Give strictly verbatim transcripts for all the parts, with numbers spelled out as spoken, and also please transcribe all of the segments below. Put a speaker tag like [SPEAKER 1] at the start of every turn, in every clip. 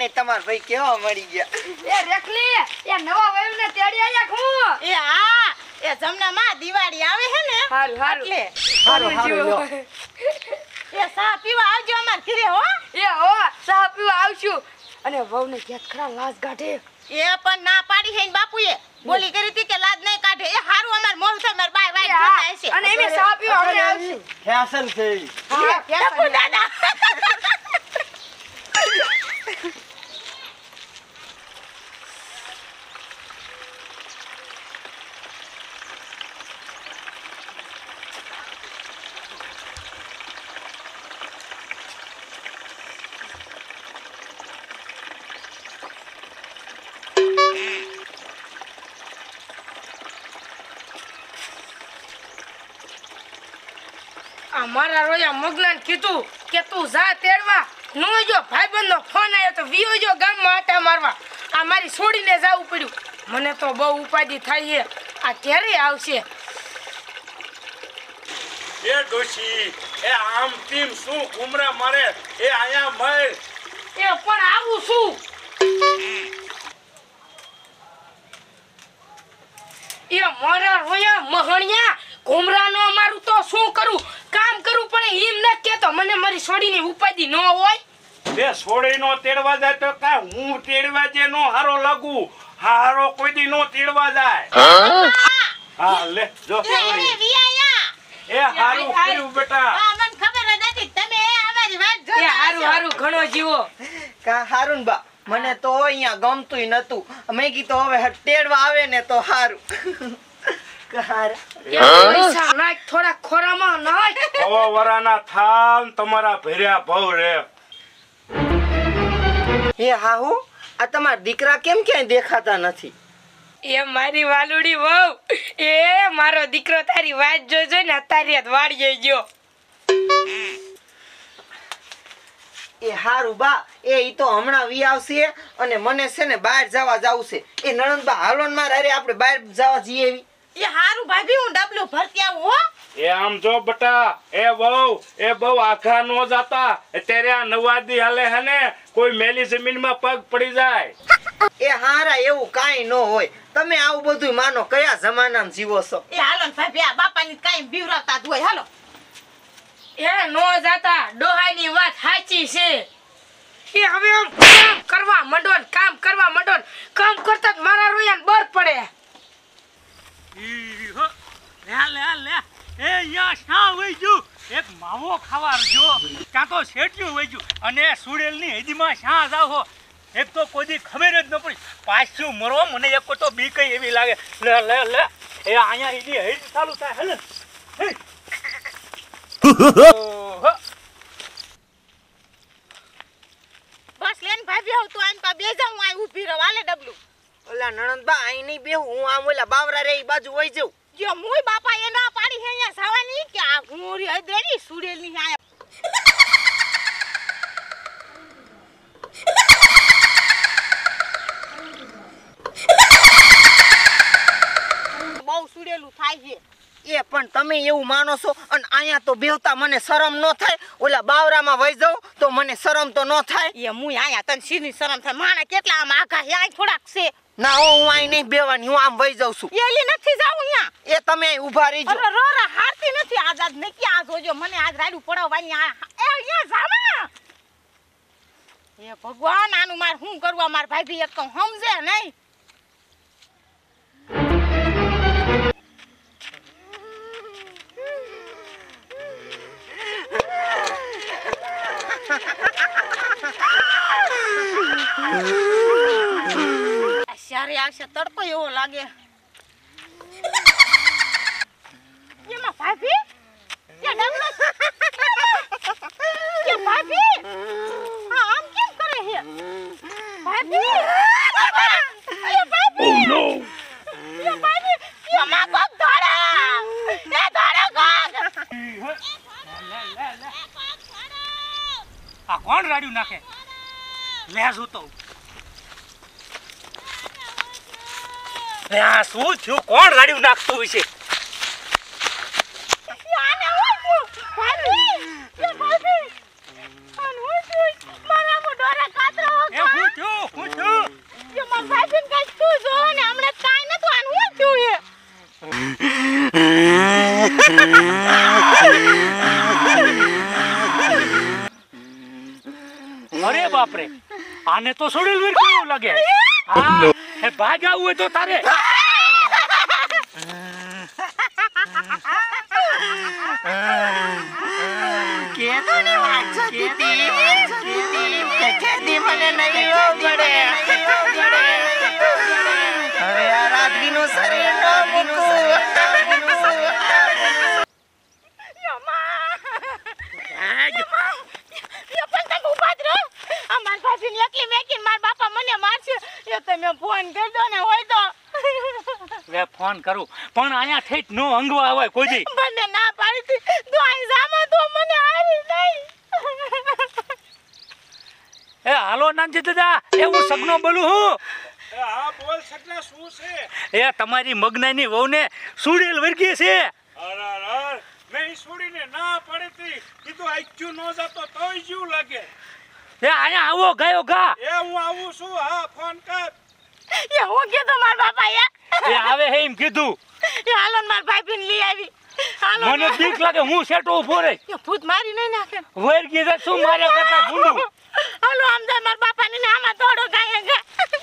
[SPEAKER 1] ને તમાર ભાઈ કેવા મળી ગયા
[SPEAKER 2] એ રેખલી એ નવા વયમને તેડી આયા હું
[SPEAKER 3] એ હા એ જમનામાં દિવાળી આવે હે ને
[SPEAKER 2] હારું હારું
[SPEAKER 3] એટલે
[SPEAKER 1] હારું હારું લ્યો
[SPEAKER 3] એ સા પીવા આવજો અમાર ઘરે હો
[SPEAKER 2] એ હો સા પીવા આવશું અને વહુને ઘેત ખરા લાજ કાઢે
[SPEAKER 3] એ પણ ના પાડી હે ને બાપુએ બોલી કરી હતી કે લાજ નહીં કાઢે એ હારું અમાર મોર થાય માર બાય વાય જોતા હશે
[SPEAKER 2] અને એમે સા પીવા અમે આવશું
[SPEAKER 1] ફેશન છે
[SPEAKER 3] હા ટપુ દાદા
[SPEAKER 2] અમારા રોયા મગલાને કીધું કે તું જા તેડવા નો જો ભાઈબંધનો ફોન આવ્યો તો વિયો જો ગામમાં આટા મારવા આ મારી છોડીને જાવું પડ્યું મને તો બહુ ઉપાધિ થાય છે આ ક્યારે આવશે
[SPEAKER 4] એ ડોશી એ આમ ટીમ શું ઘુમરા મારે એ આયા મળ
[SPEAKER 2] એ પણ આવું શું એ મારા રોયા મહણિયા ઘુમરાનો અમારું તો શું કરું કામ કરવું પડે એમ ન કેતો મને મારી છોડીની ઉપાધિ ન હોય
[SPEAKER 4] તે છોડીનો તેડવા જાય તો કા હું તેડવા જે નો હારો લાગુ હારો કોઈ દી નો તેડવા જાય હા લે જો છોડી
[SPEAKER 3] વિયાયા
[SPEAKER 4] એ હારું કર્યું બેટા
[SPEAKER 3] હા મને ખબર જ હતી તમે અમારી વાત
[SPEAKER 2] એ
[SPEAKER 3] જોતા
[SPEAKER 2] હારું હારું ઘણો જીવો
[SPEAKER 1] કા હારું બા મને તો અહીંયા ગમતુંય નતું મેં કીધું હવે તેડવા આવે ને તો હારું
[SPEAKER 2] પૈસા નાખ થોડા ખોરામાં નાખ
[SPEAKER 4] હવા વરાના થાન તમારા ભર્યા ભાવ રે
[SPEAKER 1] એ હાહુ આ તમારા દીકરા કેમ ક્યાંય દેખાતા નથી
[SPEAKER 2] એ મારી વાલુડી વહુ એ મારો દીકરો તારી વાત જોજો ને તારી જ વાળી ગયો
[SPEAKER 1] એ હારું બા એ ઈ તો હમણાં વી આવશે અને મને છે ને બહાર જવા જાવું છે એ નણંદબા હાલો ને મારે આપણે બહાર જવા જઈએ એવી
[SPEAKER 3] એ હારું ભાભી હું ડબલું ભરતી આવું હો
[SPEAKER 4] એ આમ જો બટા એ બહુ એ બહુ આખા નો જાતા અત્યારે આ નવાદી હાલે હે ને કોઈ મેલી જમીનમાં પગ પડી જાય
[SPEAKER 1] એ હારા એવું કાંઈ ન હોય તમે આવું બધું માનો કયા જમાનામાં જીવો છો
[SPEAKER 3] એ હાલો ને ભાભી આ બાપાની કાઈ બીવરાવતા જ હોય હાલો
[SPEAKER 2] એ નો જાતા ડોહાની વાત સાચી છે એ હવે આમ કામ કરવા મંડો ને કામ કરવા મંડો ને કામ કરતા જ મારા રોયાને બર પડે
[SPEAKER 5] ઈ હો લે લે લે એ યા શા વઈ ગયું એક માવો ખાવા જો કાં તો શેટ્યું વઈ ગયું અને સુડેલની હદીમાં શા જાવ એક તો કોઈ દી ખબર જ ન પડી પાછું મરો મને એક તો બી કઈ એવી લાગે લે લે લે એ અહીંયા એની હેડ ચાલુ થાય હલે ઓહો
[SPEAKER 3] બસ લેન ભાભી આવ તું આઈન પા બે જા હું આઈ ઊભી રહો હાલે ડબલું
[SPEAKER 1] ઓલા નણંદબા આઈ નહીં બેહું હું આમ ઓલા બાવરા રે ઈ બાજુ વઈ જાઉં
[SPEAKER 3] જો મુય બાપા એ ના પાડી હે અહીંયા જવાની કે આ ઘોરી હદરેની સુડેલની આયા બહુ સુડેલું થાય છે
[SPEAKER 1] એ પણ તમે એવું માનો છો અને અહીંયા તો બેહતા મને શરમ ન થાય ઓલા બાવરામાં વઈ જાઉં તો મને શરમ તો ન થાય
[SPEAKER 3] એ મુય આયા તને સીની શરમ થાય માણા કેટલા આમ આઘા હે આ થોડાક છે
[SPEAKER 1] ના હો હું અહીં નહીં બેવાની હું આમ વઈ જાઉં છું
[SPEAKER 3] એલી નથી જાવ અહીંયા
[SPEAKER 1] એ તમે અહીં ઊભા રહીજો
[SPEAKER 3] અરે રો રો હારતી નથી આજ આજ નકી આ જોજો મને આજ રાડું પડાવવાની આ એ અહીંયા જામા એ ભગવાન આનું માર હું કરવા માર ભાભી એક તો સમજે નહીં સારી આવશે તડકો એવો લાગે એમાં ભાભી કે ડબલો કે ભાભી હા આમ કેમ કરે છે ભાભી અરે ભાભી ઓ નો એ ભાભી એ માં કોક ધોડા એ ધોડા કોક
[SPEAKER 5] લે લે લે આ કોણ રાડ્યું નાખે લે જોતો આ શું થયું કોણ રાડ્યું નાખતું હોય છે
[SPEAKER 3] આને હું ભાભી એ ભાભી આને હું મારા મો ડોરા કાતરો
[SPEAKER 5] એ હું આને તો છોડેલ વેર કેવું લાગે હા એ ભાગ આવું હોય તો તારે
[SPEAKER 1] કેતોની વાત સાચી હતી કે કેદી મને નવી વો પડે હવે આ રાતડીનું શરીર નો મૂકું
[SPEAKER 3] ફોન કરજો ને હોય તો
[SPEAKER 5] વે ફોન કરું પણ આયા ઠેઠ નો અંગવા આવે કોઈ દી
[SPEAKER 3] મને ના પાડી તો આઈ જામો તો મને આવી નહીં
[SPEAKER 5] એ હાલો નાનજી દાદા એ હું સગનો બોલું હું
[SPEAKER 4] એ હા બોલ સગના શું છે
[SPEAKER 5] એ તમારી મગનાની વહુને સુડેલ વર્ગી છે
[SPEAKER 4] અરે અરે મેં છોડીને ના પડતી કીધું આઈક્યુ નો જતો તોય જીવ લાગે
[SPEAKER 5] એ આયા આવો ગયો ગા
[SPEAKER 4] એ હું આવું છું હા ફોન કર
[SPEAKER 3] એ હું કીધું માર બાપા એ
[SPEAKER 5] એ આવે હે એમ કીધું
[SPEAKER 3] એ હાલો માર ભાઈ લઈ આવી હાલો
[SPEAKER 5] મને બીક લાગે હું સેટો ઉભો રહી
[SPEAKER 3] એ ભૂત મારી નહીં નાખે
[SPEAKER 5] વર્ગી છે શું મારે કરતા ભૂંડું
[SPEAKER 3] હાલો આમ જાય માર બાપા ને આમાં દોડો ગાય ગા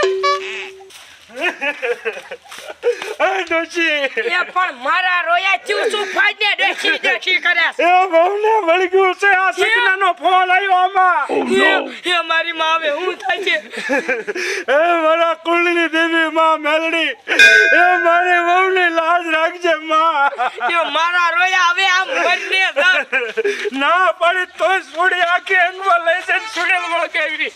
[SPEAKER 4] એ ડોશી
[SPEAKER 2] એ પણ મારા રોયા ચૂ ચૂ ફાડને ડેખી ડેખી કરે
[SPEAKER 4] એ બહુને વળગ્યું છે આ સગનાનો ફોન આવ્યો આમાં
[SPEAKER 2] એ મારી માં હવે હું થાય છે
[SPEAKER 4] એ મારા કુળની દેવી માં મેલડી એ મારી બહુને લાજ રાખજે માં
[SPEAKER 2] એ મારા રોયા હવે આમ મરને
[SPEAKER 4] ના પડે તો છોડી આખી અંગમાં લઈ જઈને સુડેલ માં કેવી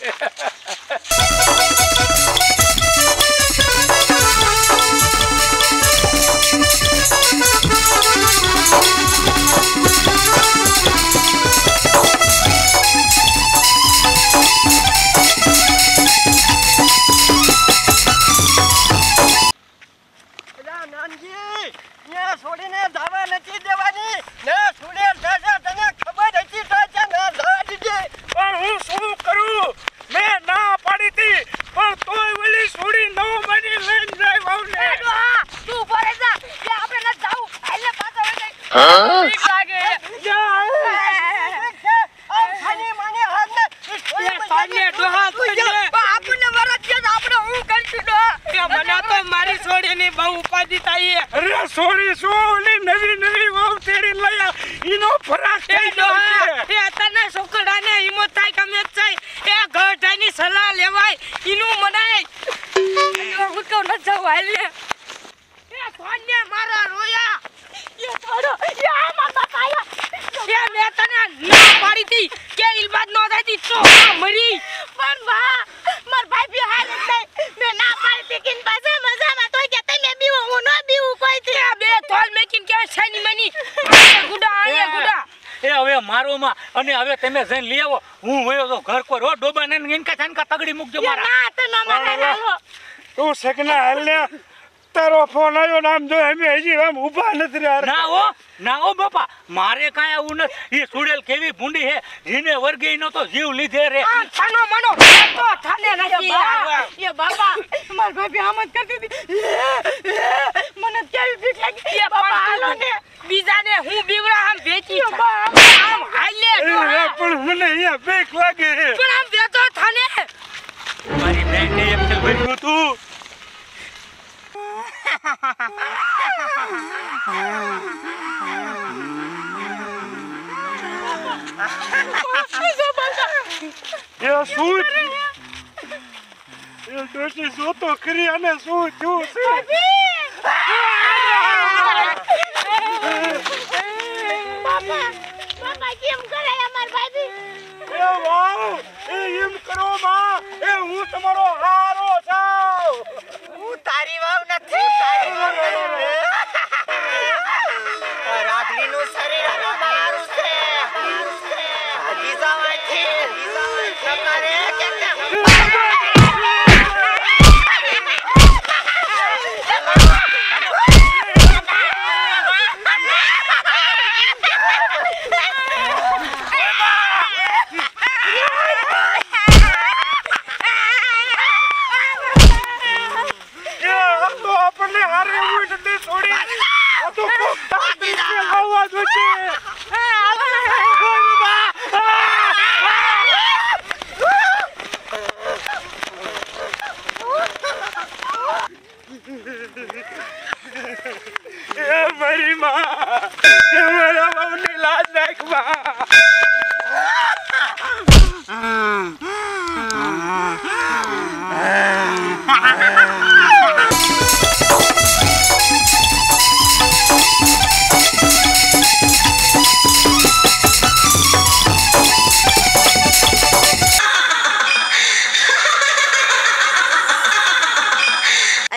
[SPEAKER 4] સોરી સોલી નવી નવી વહુ તેડી લયા ઈનો ફરાક થઈ ગયો છે
[SPEAKER 2] એ તને છોકરાને હિંમત થાય ગમે થાય એ ગઢાની સલાહ લેવાય ઈનું મનાય હું તો ન જાવ હાલે એ ફોનને મારા રોયા
[SPEAKER 3] એ છોડો એ આ માર બાપા આયા
[SPEAKER 2] એ મે તને ના પાડી હતી કે ઇલબાદ નો થાતી તો મરી
[SPEAKER 3] પણ બા માર ભાઈ બી હાલ નહીં મે ના પાડી કે પાછા મજામાં તો કે તમે બીવો હું ન બીવું કોઈ થી
[SPEAKER 2] બે તોલ મેકિન કે છાની મની ગુડા આયા ગુડા
[SPEAKER 5] એ હવે મારો માં અને હવે તમે જઈને લઈ આવો હું હોયો તો ઘર કોઈ રો ડોબા ને ઇનકા છાનકા તગડી મૂકજો મારા
[SPEAKER 3] ના તો ન મને હાલો
[SPEAKER 4] તું સગના હાલ ને તારો ફોન આવ્યો ને આમ જો અમે હજી આમ ઊભા નથી રહ્યા
[SPEAKER 5] ના હો ના હો બાપા મારે કાંઈ આવું નથી એ સુડેલ કેવી ભૂંડી હે જીને વર્ગી નો તો જીવ લીધે રે
[SPEAKER 2] આ થાનો મનો તો થાને નથી
[SPEAKER 3] એ બાબા માર ભાઈ આમ જ કરતી હતી મને કેવી બીક લાગી
[SPEAKER 2] એ
[SPEAKER 3] બાબા હાલો ને
[SPEAKER 2] બીજાને હું બીવડા આમ વેચી આમ હાલે
[SPEAKER 4] એ પણ મને અહીંયા બીક લાગે
[SPEAKER 2] પણ આમ વેચો થાને
[SPEAKER 5] મારી બેનને એક ચલ ભર્યું તું
[SPEAKER 4] એ શું એ ડોશી જોતો ખરી અને શું થયું છે
[SPEAKER 3] બાપા બાપા કેમ કરે અમાર ભાઈ
[SPEAKER 4] એ વાવ એ એમ કરો માં એ હું તમારો હારો છું
[SPEAKER 1] હું તારી વાવ નથી તારી વાવ રાતડીનું શરીર અને મારું છે હજી જવાથી તમારે કેમ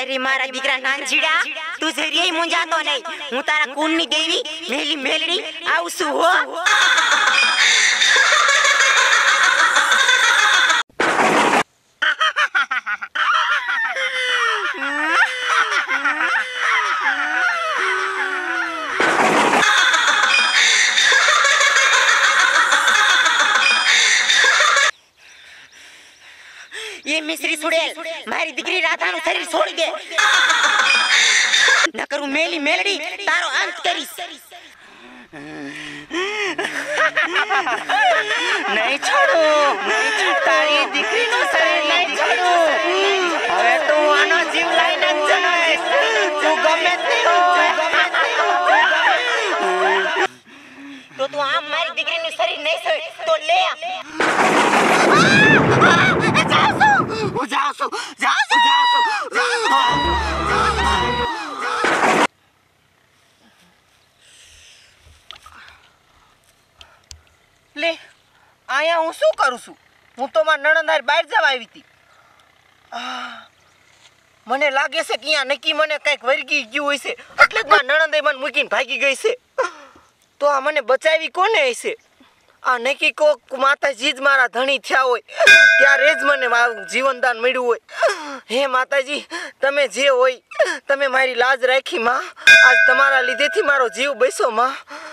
[SPEAKER 6] અરે મારા દીકરા નાનજીડા તું જરીય મુંજાતો નહીં હું તારા કુળની દેવી મેલી મેલડી આવશું હો ये मिश्री सुड़ेल मारी दीकरी राधानु शरीर छोड़ी दे न करूं मेली मेलड़ी तारो अंत करीश
[SPEAKER 1] नहीं छोड़ो नहीं छोड़ तारी दीकरी नो शरीर नहीं छोड़ो હવે તો આનો જીવ લઈને જ જાય તું ગમે તે હો
[SPEAKER 6] तो तू आम मारी दीकरी नु शरीर नहीं छोड़ तो ले
[SPEAKER 1] હું જાઉં છું જાઉં છું જાઉં છું લે આયા હું શું કરું છું હું તો માર નણંદ બહાર જવા આવી હતી મને લાગે છે કે અહીંયા નક્કી મને કંઈક વરગી ગયું હોય છે એટલે જ માર નણંદે મને મૂકીને ભાગી ગઈ છે તો આ મને બચાવી કોને હશે આ નક્કી કોક માતાજી જ મારા ધણી થયા હોય ત્યારે જ મને મારું જીવનદાન મળ્યું હોય હે માતાજી તમે જે હોય તમે મારી લાજ રાખી માં આજ તમારા લીધેથી મારો જીવ બસ્યો માં